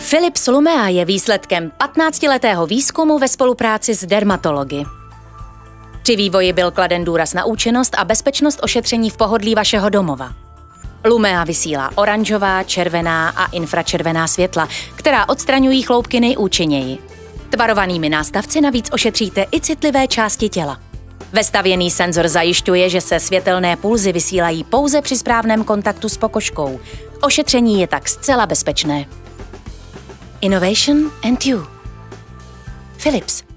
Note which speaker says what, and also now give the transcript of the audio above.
Speaker 1: Philips Lumea je výsledkem 15letého výzkumu ve spolupráci s dermatology. Při vývoji byl kladen důraz na účinnost a bezpečnost ošetření v pohodlí vašeho domova. Lumea vysílá oranžová, červená a infračervená světla, která odstraňují chloupky nejúčinněji. Tvarovanými nástavci navíc ošetříte i citlivé části těla. Vestavěný senzor zajišťuje, že se světelné pulzy vysílají pouze při správném kontaktu s pokožkou. Ošetření je tak zcela bezpečné. Innovation and you. Philips.